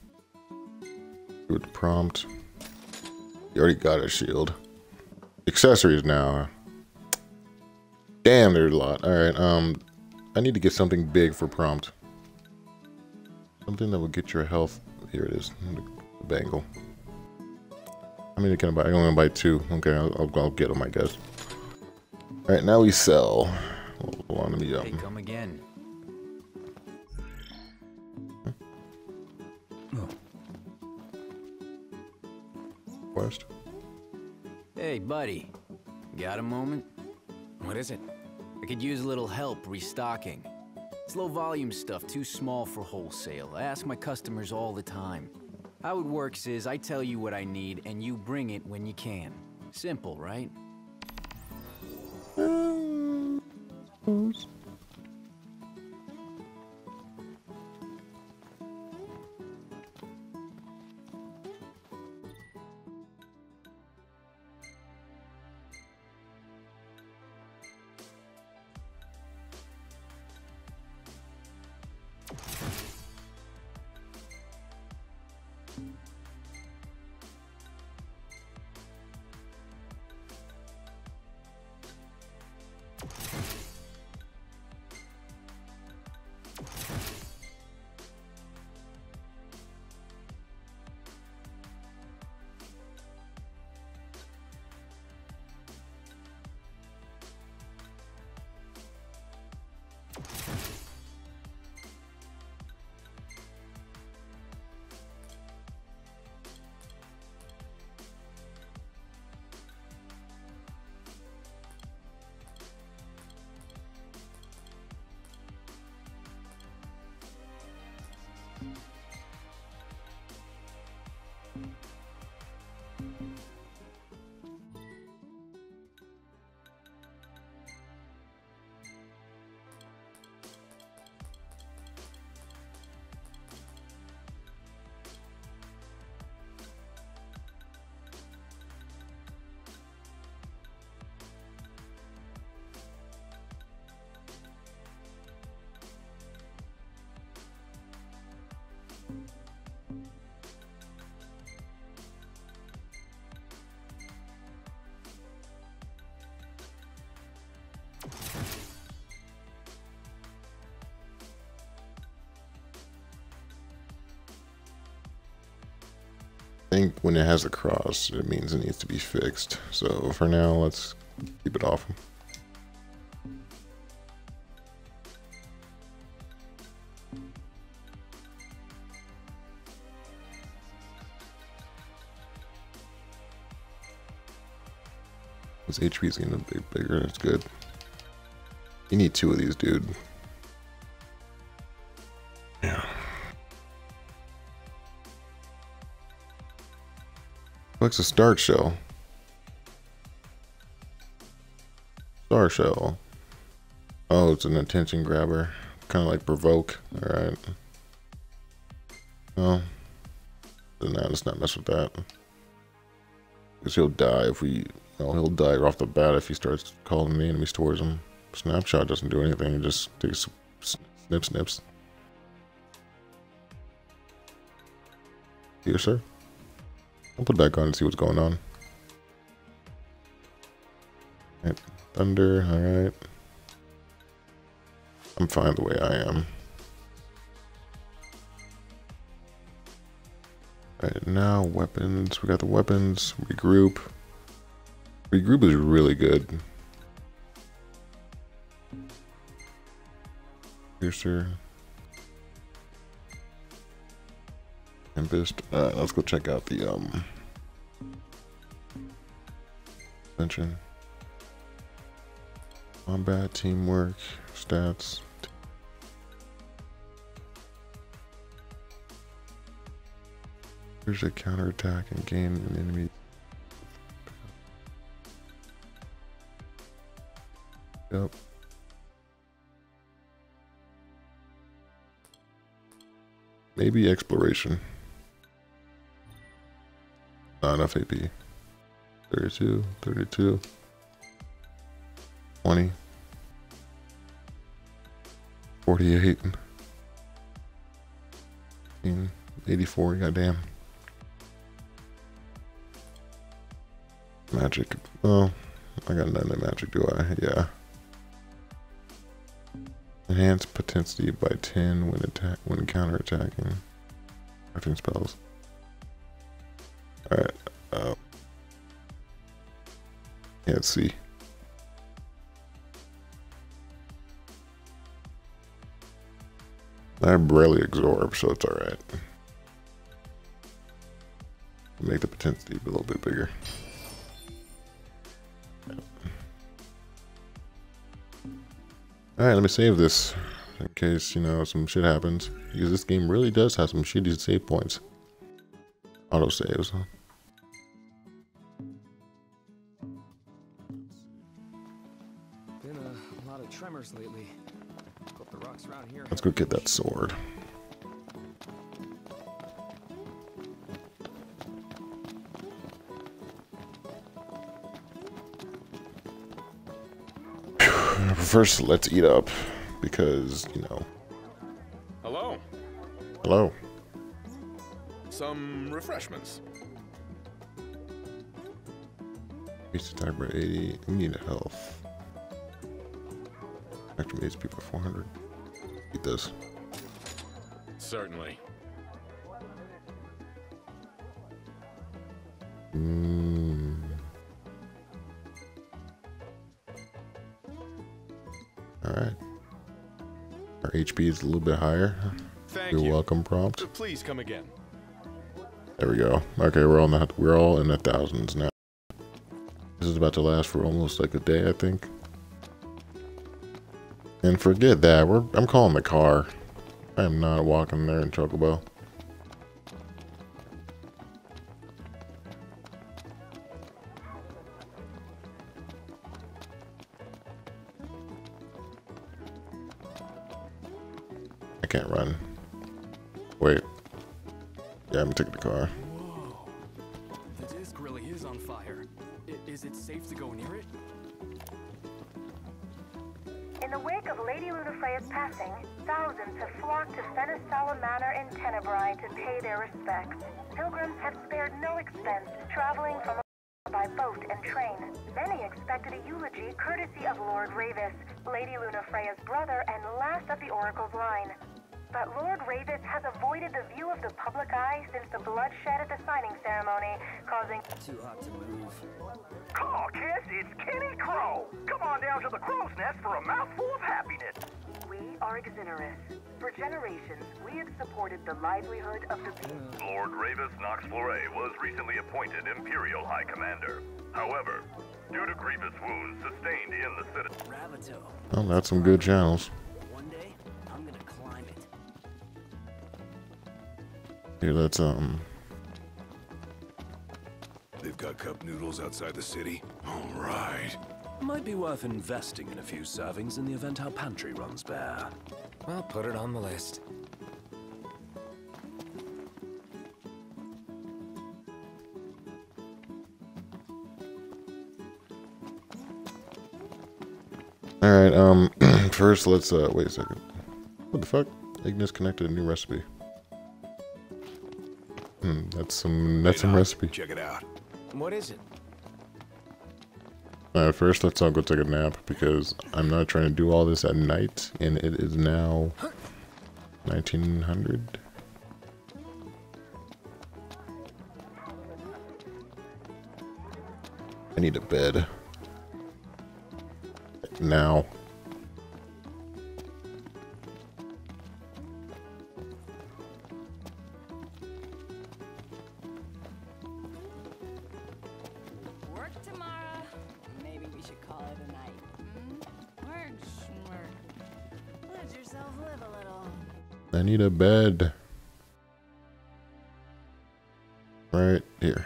Do it prompt. You already got a shield. Accessories now. Damn, there's a lot. Alright, I need to get something big for prompt. Something that will get your health. Here it is. The bangle. How many can I buy? I'm gonna buy 2. Okay, I'll get them, I guess. Alright, now we sell. Hold on, let me Hey, come again. Quest. Hey, buddy. Got a moment? What is it? I could use a little help restocking. It's low volume stuff, too small for wholesale. I ask my customers all the time. How it works is I tell you what I need and you bring it when you can. Simple, right? I think when it has a cross, it means it needs to be fixed. So for now, let's keep it off. His HP is getting a bit bigger. That's good. You need 2 of these, dude. Yeah. What's a start shell? Star shell. Oh, it's an attention grabber. Kind of like provoke. Alright. Well, no, let's not mess with that. Because he'll die if we... Well, he'll die right off the bat if he starts calling the enemies towards him. Snapshot doesn't do anything. It just takes snips. Here, sir. I'll put it back on and see what's going on. Alright, thunder, alright. I'm fine the way I am. Alright, now weapons. We got the weapons. Regroup. Regroup is really good. Piercer. Tempest. Let's go check out the extension. Combat, teamwork, stats. Here's a counterattack and gain an enemy. Yep. Maybe exploration. Not enough AP. 32, 32, 20, 48, 84, goddamn. Magic. Oh, I got none of magic, do I? Yeah. Enhance potentially by 10 when counterattacking. Acting spells. Alright. Yeah, let's see. I barely absorb, so it's alright. Make the potentially a little bit bigger. Alright, let me save this in case, you know, some shit happens. Because this game really does have some shitty save points. Auto saves, huh? Been a lot of tremors lately. Hope the rocks around here. Let's go get that sword. First, let's eat up, because, you know. Hello. Hello. Some refreshments. Increase attack by 80. We need health. Activate HP by 400. Eat this. Certainly. Alright. Our HP is a little bit higher. Thank You're you. welcome, prompt. Please come again. There we go. Okay, we're on that. We're all in the thousands now. This is about to last for almost like a day, I think. And forget that. I'm calling the car. I am not walking there in Chocobo. I can't run. Wait. Yeah, I'm taking the car. Whoa. The disc really is on fire. Is it safe to go near it? In the wake of Lady Lunafreya's passing, thousands have flocked to Fenisala Manor in Tenebrae to pay their respects. Pilgrims have spared no expense, traveling from by boat and train. Many expected a eulogy courtesy of Lord Ravis, Lady Lunafreya's brother and last of the Oracle's line. but Lord Ravis has avoided the view of the public eye since the bloodshed at the signing ceremony, causing... Too hot to move. Come on, kids, it's Kenny Crow. Come on down to the crow's nest for a mouthful of happiness. We are Exonerous. For generations, we have supported the livelihood of the people. Lord Ravis Nox Fleury was recently appointed Imperial High Commander. However, due to grievous wounds sustained in the citadel... Ravito. Oh, that's some good channels. One day, I'm gonna climb it. Here, let's They've got cup noodles outside the city. All right. Might be worth investing in a few servings in the event our pantry runs bare. I'll put it on the list. Alright, first let's wait a second. What the fuck? Ignis connected a new recipe. That's some recipe. Check it out. What is it? First let's all go take a nap because I'm not trying to do all this at night and it is now 1900. I need a bed. Now. Work tomorrow. Maybe we should call it a night. Work, schmurk. Let yourself live a little. I need a bed. Right here.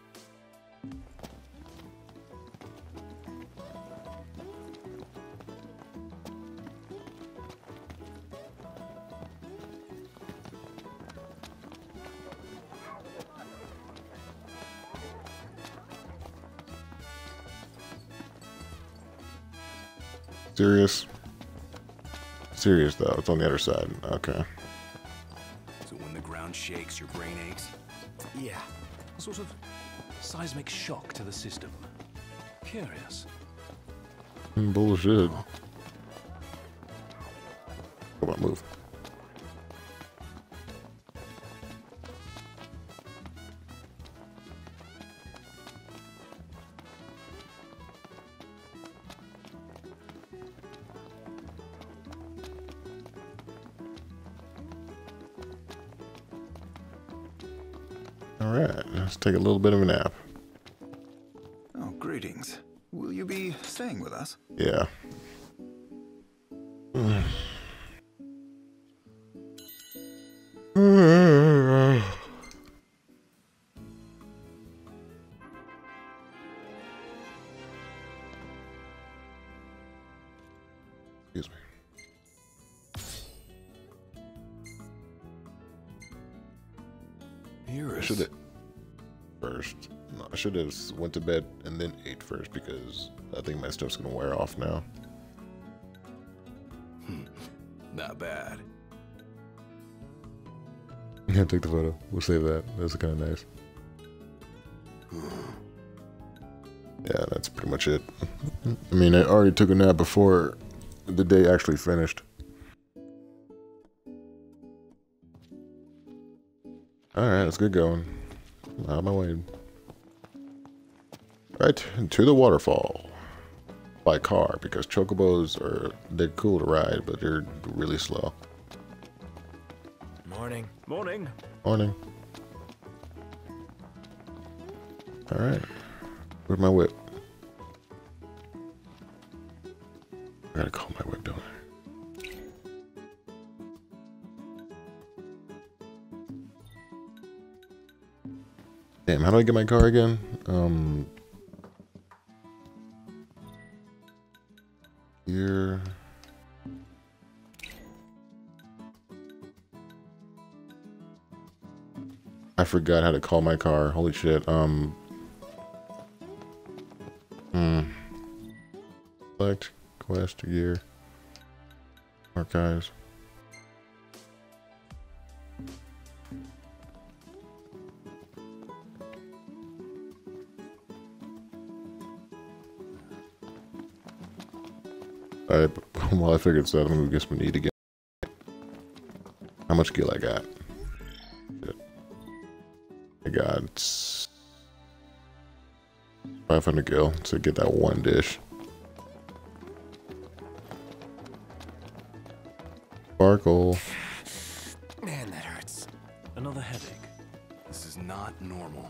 Serious? Serious though, it's on the other side. Okay. So when the ground shakes, your brain aches? Yeah. A sort of seismic shock to the system. Curious. Bullshit. Come on, move. Alright, let's take a little bit of a nap. Oh, greetings. Will you be staying with us? Yeah. Excuse me. I should have first. No, I should have went to bed and then ate first because I think my stuff's gonna wear off now. Not bad. Yeah, take the photo. We'll save that. That's kind of nice. Yeah, that's pretty much it. I mean, I already took a nap before the day actually finished. Alright, let's get going. Out of my way. Right, to the waterfall. By car, because chocobos they're cool to ride, but they're really slow. Morning. Morning. Morning. Alright. Where's my whip? I gotta call my whip, don't I? Damn, how do I get my car again? Here. I forgot how to call my car. Holy shit. Select, quest, gear, archives. Alright, while I figured this out, I'm gonna get some meat again. much gil I got? I got 500 gil to get that one dish. Sparkle. Man, that hurts. Another headache. This is not normal.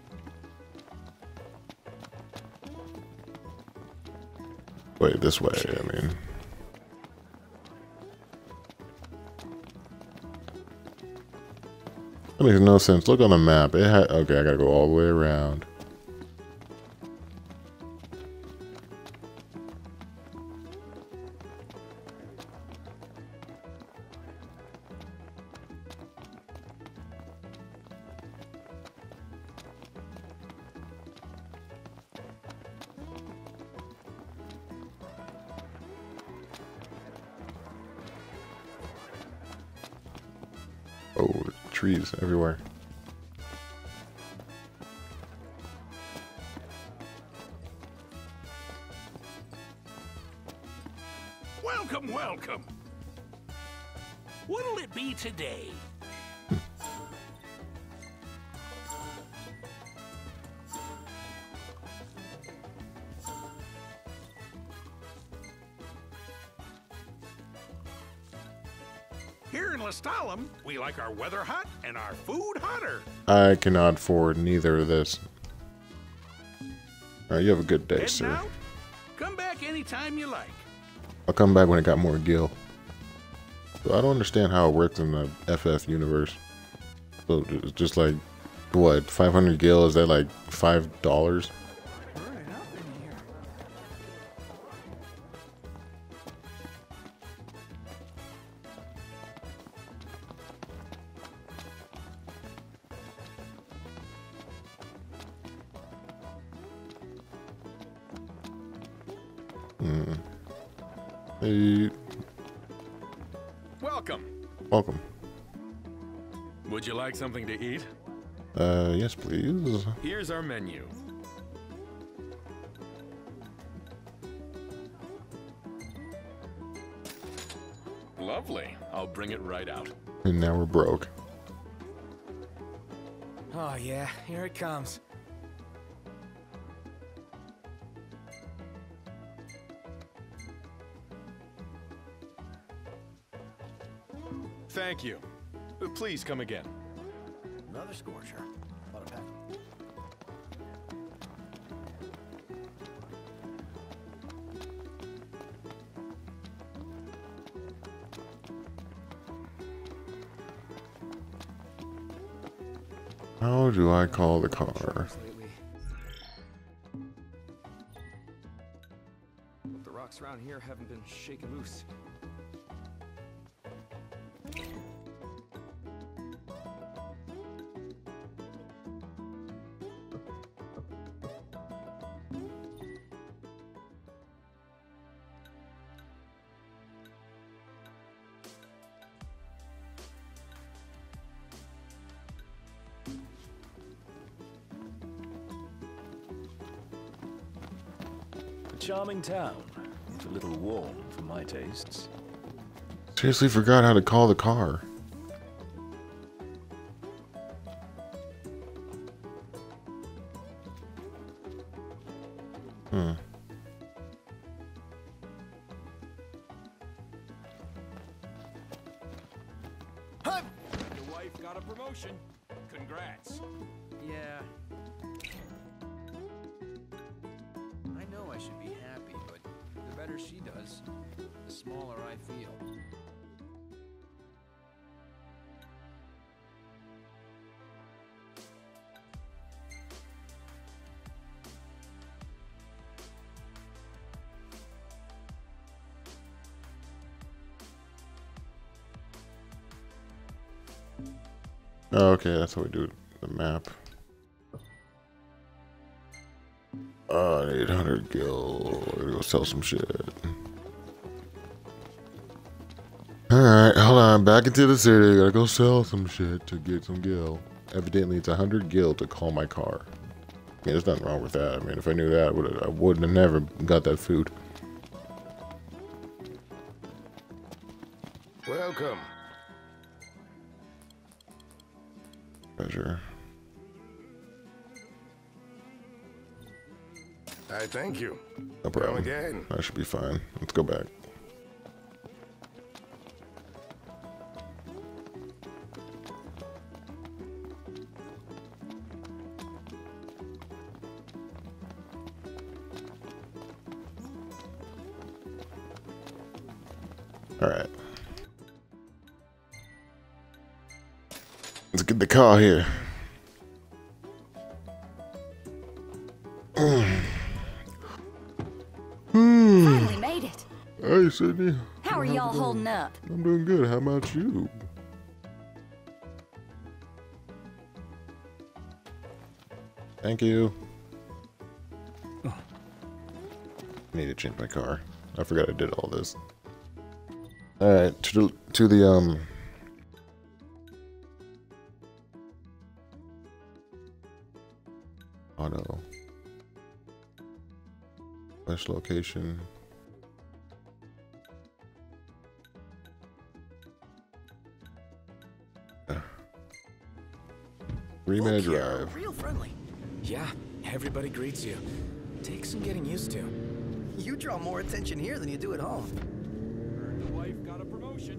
Wait, this way, I mean. That makes no sense. Look on the map. It had, okay, I gotta go all the way around. Oh, trees everywhere. Welcome, welcome. What'll it be today? Here in Lestalem, we like our weather hot and our food hotter. I cannot afford neither of this. Alright, you have a good day, sir. Out? Come back anytime you like. I'll come back when I got more gil. So I don't understand how it works in the FF universe. So it's just like, what, 500 gil? Is that like $5? Hey. Welcome. Welcome. Would you like something to eat? Yes, please. Here's our menu. Lovely. I'll bring it right out. And now we're broke. Oh yeah, here it comes. Thank you. Please come again. Another scorcher. What a pack. How do I call the car? The rocks around here haven't been shaken loose. Charming town. It's a little warm for my tastes. Seriously forgot how to call the car. Your wife got a promotion. Congrats. Yeah. I know I should be happy, but the better she does, the smaller I feel. Oh, okay, that's how we do it. The map. I need 100 gil. I gotta go sell some shit. Alright, hold on. Back into the city. Gotta go sell some shit to get some gil. Evidently, it's 100 gil to call my car. I mean, there's nothing wrong with that. I mean, if I knew that, I wouldn't have never got that food. Welcome. Treasure. I thank you. No problem. Come again. I should be fine. Let's go back. All right. Let's get the car here. Finally made it. Hey, Sydney. How are y'all holding up? I'm doing good. How about you? Thank you. I need to change my car. I forgot I did all this. Alright, to the auto. Flash location. Rema Drive. Real friendly. Yeah, everybody greets you. Takes some getting used to. You draw more attention here than you do at home. Heard the wife got a promotion.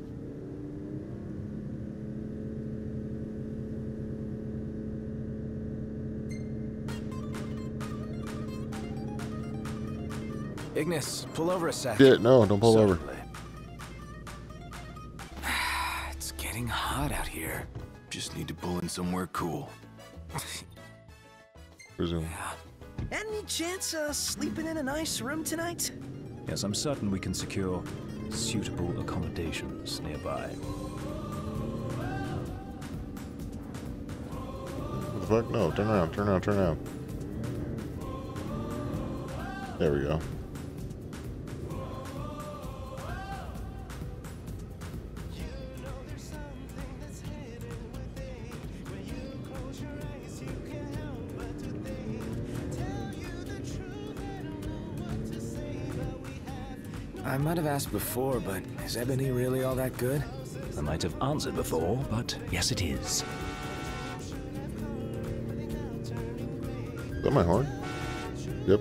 Ignis, pull over a sec. Yeah, no, don't pull over. It's getting hot out here. Just need to pull in somewhere cool. Resume. Any chance sleeping in a nice room tonight? Yes, I'm certain we can secure suitable accommodations nearby. What the fuck? No, turn around, turn around, turn around. There we go. I might have asked before, but is ebony really all that good? I might have answered before, but yes, it is. Is that my horn? Yep.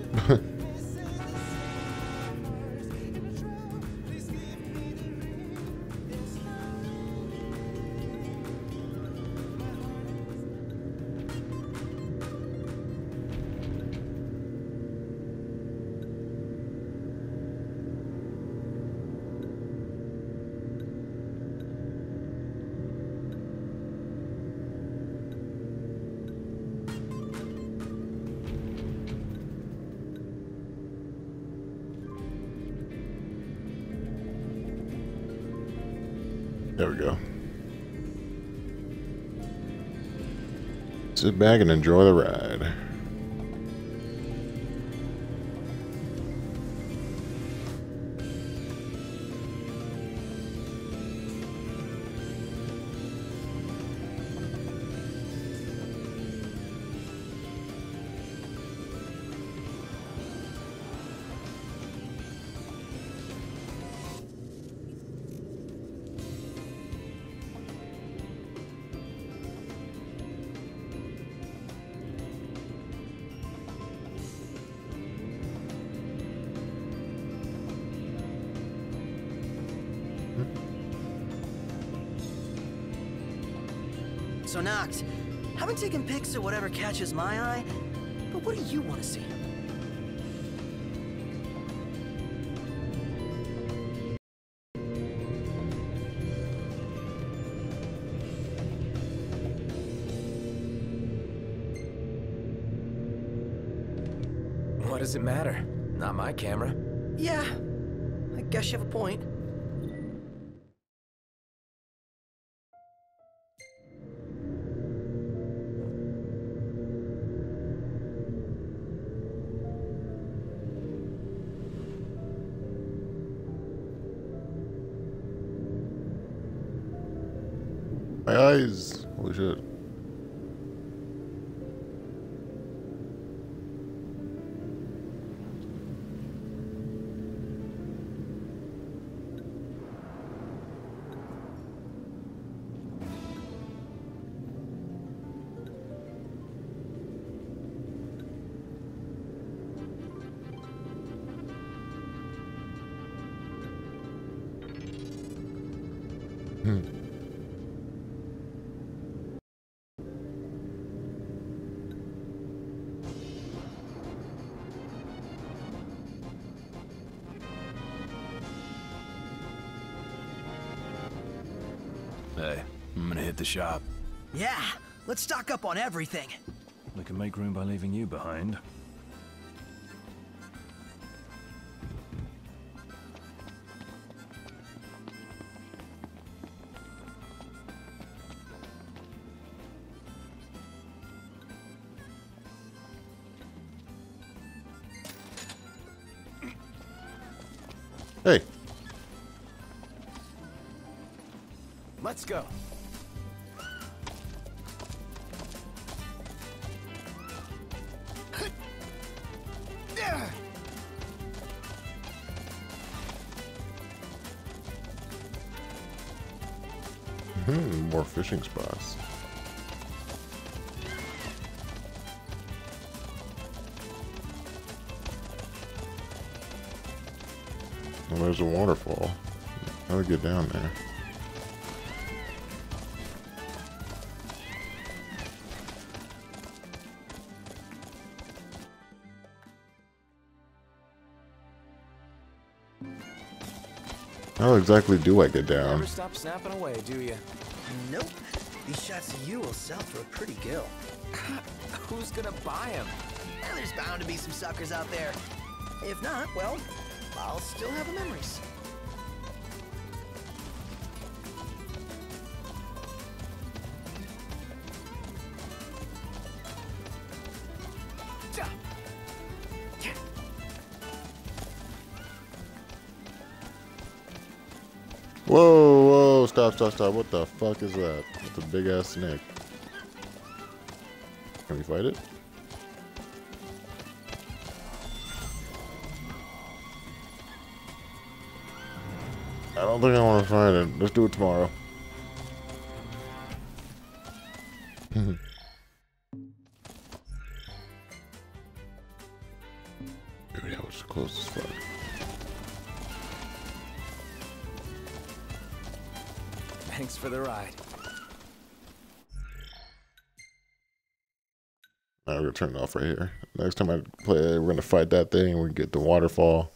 There we go. Sit back and enjoy the ride. So Noct, haven't taken pics or whatever catches my eye, but what do you want to see? What does it matter? Not my camera. Yeah, I guess you have a point. My eyes. Holy shit. Hey, I'm gonna hit the shop. Yeah, let's stock up on everything. We can make room by leaving you behind. Hey. Let's go. More fishing spots. Well, there's a waterfall. How do we get down there? How exactly do I get down? Never stop snapping away, do you? Nope. These shots of you will sell for a pretty gill. Who's gonna buy them? There's bound to be some suckers out there. If not, well, I'll still have the memories. Whoa, whoa, stop. What the fuck is that? That's a big ass snake. Can we fight it? I don't think I want to fight it. Let's do it tomorrow. Maybe that was the closest spot. Thanks for the ride. Alright, we're gonna turn it off right here. Next time I play, we're gonna fight that thing. We get the waterfall.